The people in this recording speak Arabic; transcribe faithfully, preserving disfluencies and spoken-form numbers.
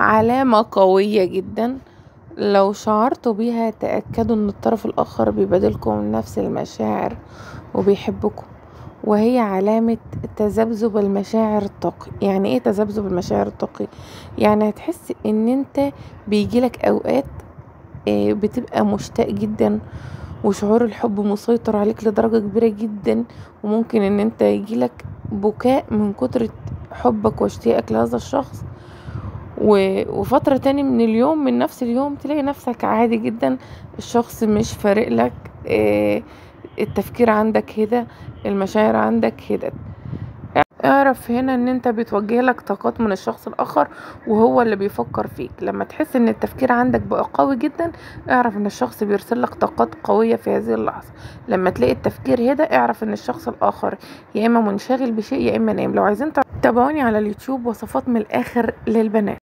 علامة قوية جدا، لو شعرتوا بيها تأكدوا ان الطرف الآخر بيبادلكم نفس المشاعر وبيحبكم، وهي علامة تذبذب المشاعر الطاقي. يعني ايه تذبذب المشاعر الطاقي؟ يعني هتحس ان انت بيجيلك اوقات آه، بتبقى مشتاق جدا، وشعور الحب مسيطر عليك لدرجة كبيرة جدا، وممكن ان انت يجيلك بكاء من كتر حبك واشتياقك لهذا الشخص. وفترة تاني من اليوم، من نفس اليوم، تلاقي نفسك عادي جدا، الشخص مش فارق لك، آه، التفكير عندك هدا، المشاعر عندك هدا. اعرف هنا ان انت بتوجه لك طاقات من الشخص الاخر، وهو اللي بيفكر فيك. لما تحس ان التفكير عندك بقى قوي جدا، اعرف ان الشخص بيرسل لك طاقات قوية في هذه اللحظة. لما تلاقي التفكير هدا، اعرف ان الشخص الاخر يا اما منشغل بشيء يا اما نايم. لو عايزين تابعوني على اليوتيوب، وصفات من الاخر للبنات.